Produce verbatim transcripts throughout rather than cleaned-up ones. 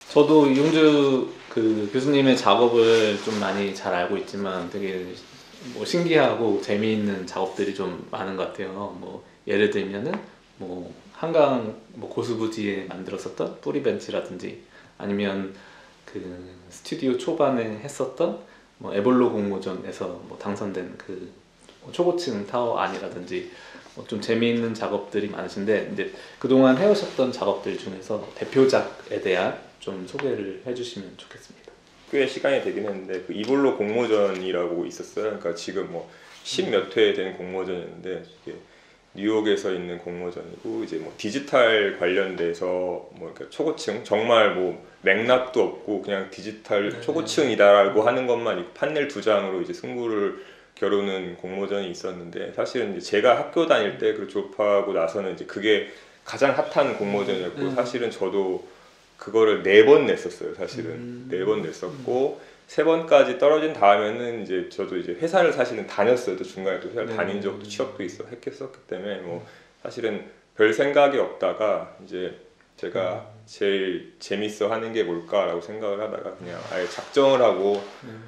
저도 이용주 그 교수님의 작업을 좀 많이 잘 알고 있지만 되게 뭐 신기하고 재미있는 작업들이 좀 많은 것 같아요. 뭐 예를 들면은 뭐 한강 뭐 고수부지에 만들었었던 뿌리벤치라든지 아니면 그 스튜디오 초반에 했었던 뭐 에볼로 공모전에서 뭐 당선된 그 초고층 타워 안이라든지 뭐 좀 재미있는 작업들이 많으신데 이제 그동안 해오셨던 작업들 중에서 대표작에 대한 좀 소개를 해주시면 좋겠습니다. 꽤 시간이 되긴 했는데 그 이볼로 공모전이라고 있었어요. 그러니까 지금 뭐 십 몇 회 된 공모전이었는데 이게 뉴욕에서 있는 공모전이고 이제 뭐 디지털 관련돼서 뭐 그러니까 초고층 정말 뭐 맥락도 없고 그냥 디지털 네. 초고층이다라고 하는 것만 있고 판넬 두 장으로 이제 승부를 겨루는 공모전이 있었는데 사실은 이제 제가 학교 다닐 때 그 졸업하고 나서는 이제 그게 가장 핫한 공모전이었고 음. 사실은 저도 그거를 네 번 냈었어요. 사실은 음. 네 번 냈었고 세 번까지 떨어진 다음에는 이제 저도 이제 회사를 사실은 다녔어요. 또 중간에 또 회사를 네. 다닌 적도 취업도 있어 했었기 때문에 뭐 사실은 별 생각이 없다가 이제 제가 제일 재밌어 하는 게 뭘까라고 생각을 하다가 그냥 아예 작정을 하고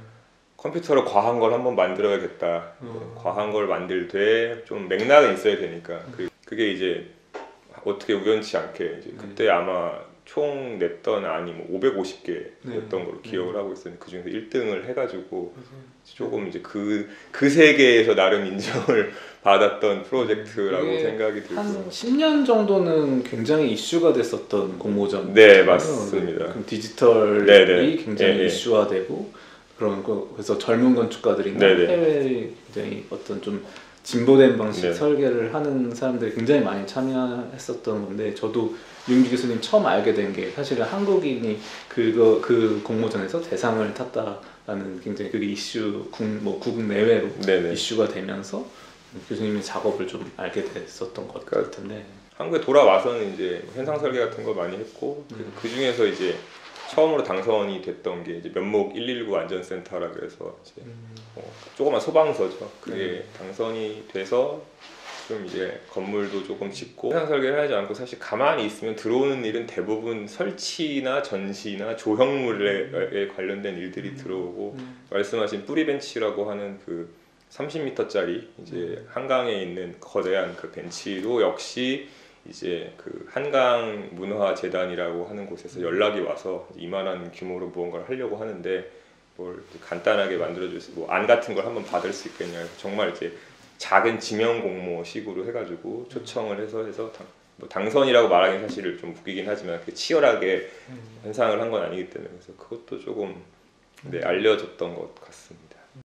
컴퓨터로 과한 걸 한번 만들어야겠다. 음. 과한 걸 만들 때 좀 맥락은 있어야 되니까 그, 그게 이제 어떻게 우연치 않게 이제 그때 네. 아마 총 냈던 안이 뭐 오백오십 개였던 네. 걸로 기억을 네. 하고 있었는데 그 중에서 일 등을 해가지고 조금 이제 그, 그 세계에서 나름 인정을 받았던 프로젝트라고 생각이 들고 한 십 년 정도는 굉장히 이슈가 됐었던 공모전. 네, 맞습니다. 그럼 디지털이 네네. 굉장히 예, 예. 이슈화되고 그런 거 그래서 젊은 건축가들이나 네네. 해외에 굉장히 어떤 좀 진보된 방식 네. 설계를 하는 사람들이 굉장히 많이 참여했었던 건데 저도 윤기 교수님 처음 알게 된 게 사실은 한국인이 그거 그 공모전에서 대상을 탔다라는 굉장히 그게 이슈 국, 뭐 국내 내외로 네네. 이슈가 되면서 교수님의 작업을 좀 알게 됐었던 것 그러니까 같은데 한국에 돌아와서는 이제 현상 설계 같은 거 많이 했고 음. 그, 그 중에서 이제 처음으로 당선이 됐던 게 이제 면목 일일구 안전센터라 그래서 이제 음. 어, 조그만 소방서죠. 그게 네. 당선이 돼서 좀 이제 건물도 조금 짓고 현상 설계를 하지 않고 사실 가만히 있으면 들어오는 일은 대부분 설치나 전시나 조형물에 관련된 일들이 들어오고 음. 말씀하신 뿌리벤치라고 하는 그 삼십 미터짜리 이제 한강에 있는 거대한 그 벤치도 역시 이제 그 한강 문화재단이라고 하는 곳에서 연락이 와서 이만한 규모로 무언가를 하려고 하는데 뭘 간단하게 만들어줄 뭐 안 같은 걸 한번 받을 수 있겠냐. 정말 이제 작은 지명 공모식으로 해가지고 초청을 해서 해서 당, 뭐 당선이라고 말하기는 사실 좀 웃기긴 하지만 그렇게 치열하게 현상을 한 건 아니기 때문에 그래서 그것도 조금 네, 알려졌던 것 같습니다.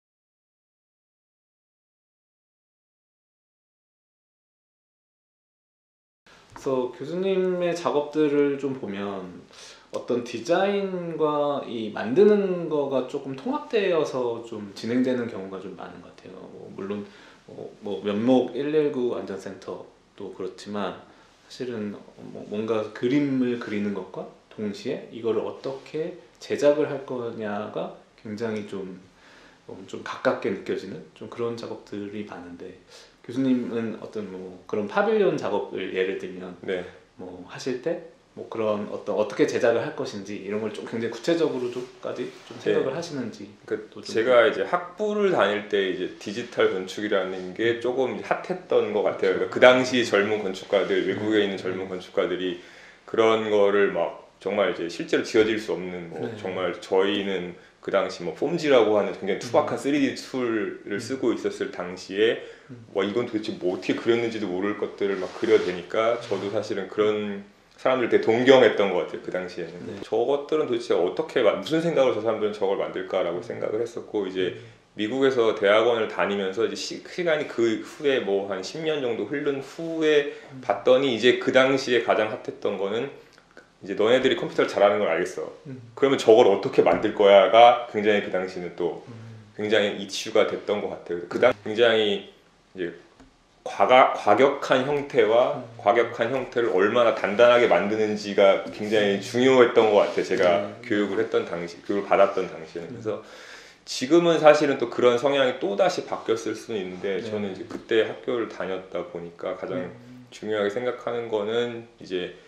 그래서 교수님의 작업들을 좀 보면 어떤 디자인과 이 만드는 거가 조금 통합되어서 좀 진행되는 경우가 좀 많은 것 같아요. 뭐 물론 뭐, 뭐 면목 일일구 안전센터도 그렇지만 사실은 뭐 뭔가 그림을 그리는 것과 동시에 이거를 어떻게 제작을 할 거냐가 굉장히 좀, 좀 가깝게 느껴지는 좀 그런 작업들이 많은데 교수님은 어떤 뭐 그런 파빌리온 작업을 예를 들면 네. 뭐 하실 때 뭐 그런 어떤 어떻게 제작을 할 것인지 이런 걸 좀 굉장히 구체적으로까지 좀 생각을 네. 하시는지. 그 제가 이제 학부를 다닐 때 이제 디지털 건축이라는 게 조금 핫했던 것 같아요. 그러니까 그 당시 젊은 건축가들, 외국에 있는 젊은 건축가들이 그런 거를 막 정말 이제 실제로 지어질 수 없는 뭐 네. 정말 저희는 그 당시 뭐 폼지라고 하는 굉장히 투박한 쓰리디 툴을 쓰고 있었을 당시에 와 이건 도대체 뭐 어떻게 그렸는지도 모를 것들을 막 그려대니까 저도 사실은 그런 사람들 되게 동경했던 것 같아요. 그 당시에는. 네. 저것들은 도대체 어떻게 무슨 생각으로 저 사람들은 저걸 만들까라고 생각을 했었고 이제 미국에서 대학원을 다니면서 이제 시, 시간이 그 후에 뭐 한 십 년 정도 흐른 후에 봤더니 이제 그 당시에 가장 핫했던 거는 이제 너네들이 컴퓨터를 잘하는 걸 알겠어. 그러면 저걸 어떻게 만들 거야가 굉장히 그 당시는 또 굉장히 이슈가 됐던 것 같아요. 그 당 굉장히 이제 과가, 과격한 형태와 음. 과격한 형태를 얼마나 단단하게 만드는지가 굉장히 중요했던 것 같아요. 제가 음. 교육을 했던 당시, 교육을 받았던 당시에는. 그래서 지금은 사실은 또 그런 성향이 또 다시 바뀌었을 수는 있는데 네. 저는 이제 그때 학교를 다녔다 보니까 가장 음. 중요하게 생각하는 거는 이제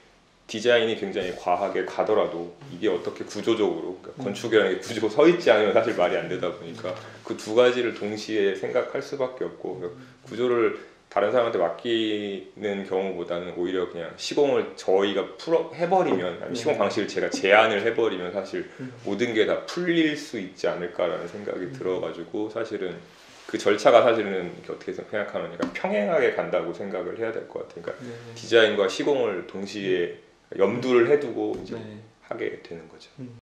디자인이 굉장히 과하게 가더라도 이게 어떻게 구조적으로 그러니까 건축이라는 게 구조 서 있지 않으면 사실 말이 안 되다 보니까 그 두 가지를 동시에 생각할 수밖에 없고 구조를 다른 사람한테 맡기는 경우보다는 오히려 그냥 시공을 저희가 풀어 해버리면 아니면 시공 방식을 제가 제안을 해버리면 사실 모든 게 다 풀릴 수 있지 않을까라는 생각이 들어가지고 사실은 그 절차가 사실은 이렇게 어떻게 생각하느냐가 평행하게 간다고 생각을 해야 될 것 같아요. 그러니까 네. 디자인과 시공을 동시에 염두를 해두고 이제 네. 하게 되는 거죠. 음.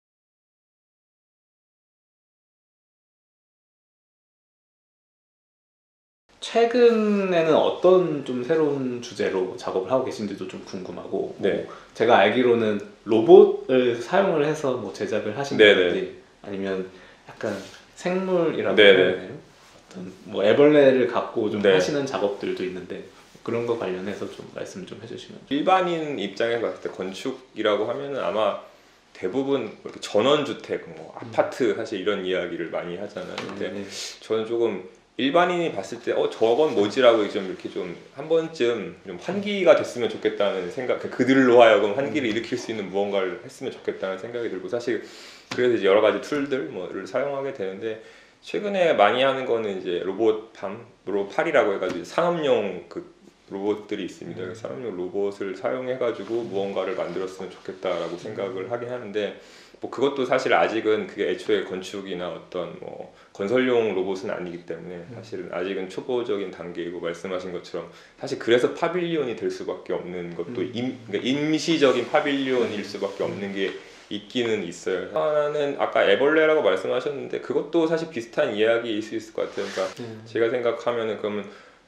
최근에는 어떤 좀 새로운 주제로 작업을 하고 계신지도 좀 궁금하고 네. 뭐 제가 알기로는 로봇을 사용을 해서 뭐 제작을 하신다든지 아니면 약간 생물이라고 해야 네네. 되나요? 어떤 뭐 애벌레를 갖고 좀 네. 하시는 작업들도 있는데 그런 거 관련해서 좀 말씀 좀 해주시면. 일반인 입장에서 봤을 때 건축이라고 하면은 아마 대부분 이렇게 전원주택, 뭐 아파트 사실 이런 이야기를 많이 하잖아요. 근데 네. 저는 조금 일반인이 봤을 때 어 저건 뭐지라고 좀 이렇게 좀 한 번쯤 좀 환기가 됐으면 좋겠다는 생각, 그들로 하여금 환기를 일으킬 수 있는 무언가를 했으면 좋겠다는 생각이 들고 사실 그래서 이제 여러 가지 툴들 뭐를 사용하게 되는데 최근에 많이 하는 거는 이제 로봇팜, 로봇팔이라고 해가지고 산업용 그 로봇들이 있습니다. 그래서 산업용 로봇을 사용해가지고 무언가를 만들었으면 좋겠다라고 생각을 하긴 하는데 뭐 그것도 사실 아직은 그게 애초에 건축이나 어떤 뭐 건설용 로봇은 아니기 때문에 사실은 아직은 초보적인 단계이고 말씀하신 것처럼 사실 그래서 파빌리온이 될 수밖에 없는 것도 임, 그러니까 임시적인 파빌리온일 수밖에 없는 게 있기는 있어요. 하나는 아까 애벌레라고 말씀하셨는데 그것도 사실 비슷한 이야기일 수 있을 것 같아요. 그러니까 음. 제가 생각하면은 그러면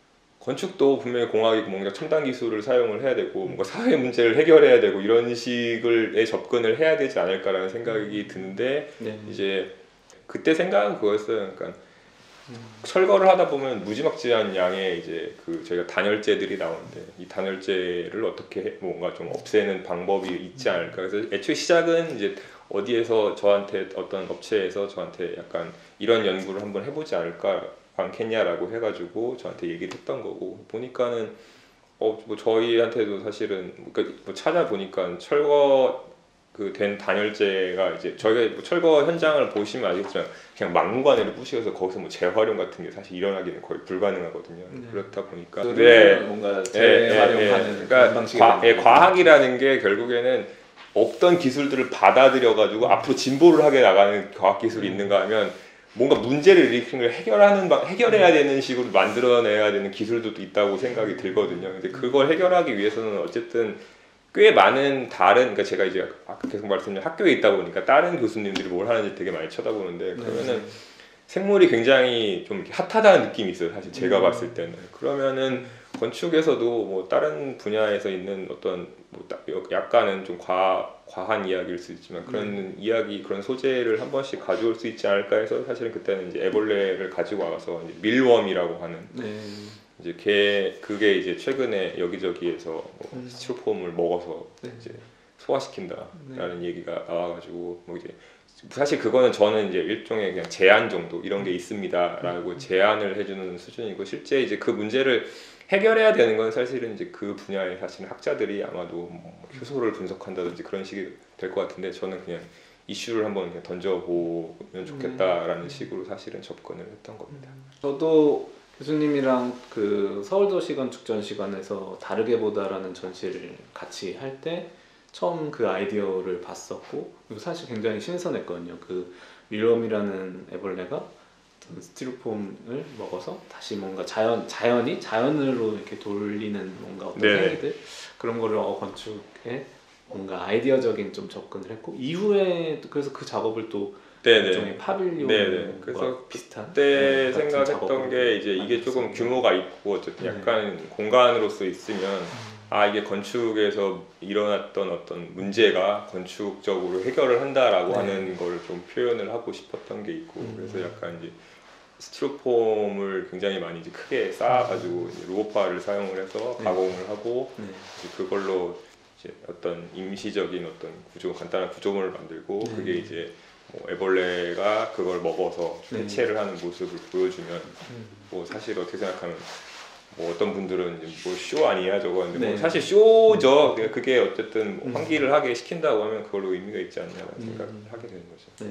건축도 분명히 공학이고 뭔가 첨단 기술을 사용을 해야 되고 뭔가 사회 문제를 해결해야 되고 이런 식의 접근을 해야 되지 않을까라는 생각이 드는데 네. 이제 그때 생각은 그거였어요. 그러니까 음. 철거를 하다 보면 무지막지한 양의 이제 그 저희가 단열재들이 나오는데 이 단열재를 어떻게 해- 뭔가 좀 없애는 방법이 있지 않을까. 그래서 애초에 시작은 이제 어디에서 저한테 어떤 업체에서 저한테 약간 이런 연구를 한번 해보지 않을까 않겠냐라고 해가지고 저한테 얘기를 했던 거고 보니까는 어 뭐 저희한테도 사실은 그러니까 뭐 찾아보니까 철거 그 된 단열재가 이제 저희가 뭐 철거 현장을 보시면 알겠지만 그냥 막무가내로 부시어서 거기서 뭐 재활용 같은 게 사실 일어나기는 거의 불가능하거든요. 네. 그렇다 보니까 네. 뭔가 예, 예, 재활용하는 예. 그런 그러니까 방식이 과, 예, 되는 과학이라는 게 결국에는 없던 기술들을 받아들여 가지고 앞으로 진보를 하게 나가는 과학 기술이 음. 있는가 하면 뭔가 문제를 일으키는 걸 해결하는 방- 해결해야 되는 식으로 만들어내야 되는 기술도 있다고 생각이 들거든요. 근데 그걸 해결하기 위해서는 어쨌든 꽤 많은 다른 그러니까 제가 이제 아까 계속 말씀드린 학교에 있다 보니까 다른 교수님들이 뭘 하는지 되게 많이 쳐다보는데 그러면은 생물이 굉장히 좀 이렇게 핫하다는 느낌이 있어요. 사실 제가 음. 봤을 때는 그러면은 건축에서도 뭐 다른 분야에서 있는 어떤 뭐 딱 약간은 좀 과, 과한 이야기일 수 있지만 그런 음. 이야기 그런 소재를 한 번씩 가져올 수 있지 않을까 해서 사실은 그때는 이제 애벌레를 가지고 와서 이제 밀웜이라고 하는 네. 이제 걔 그게 이제 최근에 여기저기에서 뭐 음. 스티로폼을 먹어서 네. 이제 소화시킨다라는 네. 얘기가 나와가지고 뭐 이제 사실 그거는 저는 이제 일종의 그냥 제안 정도 이런 게 있습니다라고 제안을 해주는 수준이고 실제 이제 그 문제를 해결해야 되는 건 사실은 이제 그 분야의 사실 학자들이 아마도 뭐 효소를 분석한다든지 그런 식이 될 것 같은데 저는 그냥 이슈를 한번 그냥 던져보면 좋겠다라는 식으로 사실은 접근을 했던 겁니다. 저도 교수님이랑 그 서울도시 건축 전시관에서 다르게 보다라는 전시를 같이 할 때 처음 그 아이디어를 봤었고 그리고 사실 굉장히 신선했거든요. 그 윌럼이라는 애벌레가 어떤 스티로폼을 먹어서 다시 뭔가 자연 자연이 자연으로 이렇게 돌리는 뭔가 어떤 네네. 행위들 그런 거를 어, 건축에 뭔가 아이디어적인 좀 접근을 했고 이후에 또 그래서 그 작업을 또 네네. 일종의 파빌리온 네네. 그래서 비슷한 그때 네, 같은 생각했던 작업으로 게 이제 이게 조금 만들었습니다. 규모가 있고 어쨌든 네. 약간 공간으로서 있으면 아 이게 건축에서 일어났던 어떤 문제가 건축적으로 해결을 한다라고 네. 하는 걸 좀 표현을 하고 싶었던 게 있고 음. 그래서 약간 이제 스티로폼을 굉장히 많이 이제 크게 쌓아가지고 이제 로봇파를 사용을 해서 네. 가공을 하고 네. 이제 그걸로 이제 어떤 임시적인 어떤 구조 간단한 구조물을 만들고 네. 그게 이제 뭐 애벌레가 그걸 먹어서 네. 해체를 하는 모습을 보여주면 음. 뭐 사실 어떻게 생각하면 뭐 어떤 분들은 뭐 쇼 아니야 저거 근데 뭐 네. 사실 쇼죠. 그게 어쨌든 뭐 음. 환기를 하게 시킨다고 하면 그걸로 의미가 있지 않냐라는 음. 생각을 하게 되는 거죠. 네.